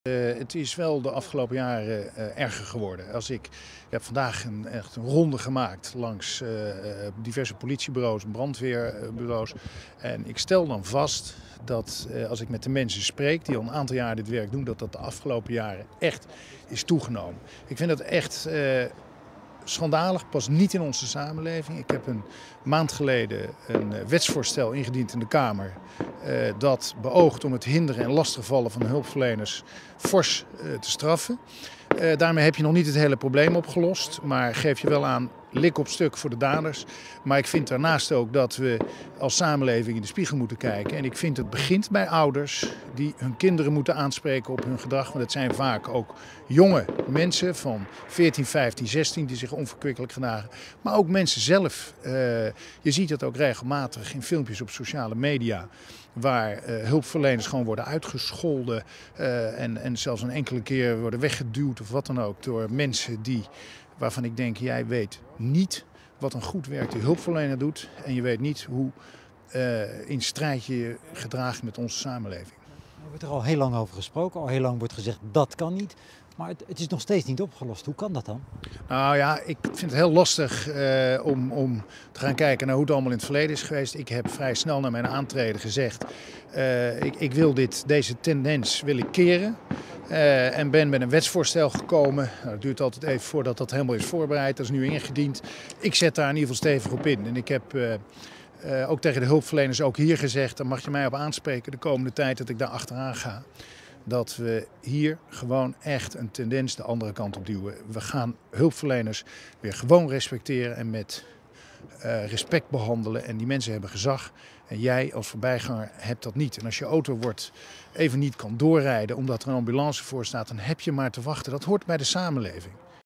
Het is wel de afgelopen jaren erger geworden. Ik heb vandaag echt een ronde gemaakt langs diverse politiebureaus en brandweerbureaus. En ik stel dan vast dat als ik met de mensen spreek die al een aantal jaar dit werk doen, dat dat de afgelopen jaren echt is toegenomen. Ik vind dat echt schandalig, past niet in onze samenleving. Ik heb een maand geleden een wetsvoorstel ingediend in de Kamer dat beoogt om het hinderen en lastigvallen van hulpverleners fors te straffen. Daarmee heb je nog niet het hele probleem opgelost, maar geef je wel aan lik op stuk voor de daders. Maar ik vind daarnaast ook dat we als samenleving in de spiegel moeten kijken. En ik vind het begint bij ouders die hun kinderen moeten aanspreken op hun gedrag. Want het zijn vaak ook jonge mensen van 14, 15, 16 die zich onverkwikkelijk gedragen. Maar ook mensen zelf. Je ziet het ook regelmatig in filmpjes op sociale media. Waar hulpverleners gewoon worden uitgescholden en zelfs een enkele keer worden weggeduwd of wat dan ook door mensen waarvan ik denk, jij weet niet wat een goed werk de hulpverlener doet en je weet niet hoe in strijd je je gedraagt met onze samenleving. Er wordt er al heel lang over gesproken, al heel lang wordt gezegd dat kan niet. Maar het is nog steeds niet opgelost. Hoe kan dat dan? Nou ja, ik vind het heel lastig om te gaan kijken naar hoe het allemaal in het verleden is geweest. Ik heb vrij snel na mijn aantreden gezegd, ik wil deze tendens keren. En ben met een wetsvoorstel gekomen. Nou, het duurt altijd even voordat dat helemaal is voorbereid. Dat is nu ingediend. Ik zet daar in ieder geval stevig op in. En ik heb ook tegen de hulpverleners ook hier gezegd, daar mag je mij op aanspreken de komende tijd dat ik daar achteraan ga. Dat we hier gewoon echt een tendens de andere kant op duwen. We gaan hulpverleners weer gewoon respecteren en met respect behandelen. En die mensen hebben gezag. En jij als voorbijganger hebt dat niet. En als je auto even niet kan doorrijden omdat er een ambulance voor staat, dan heb je maar te wachten. Dat hoort bij de samenleving.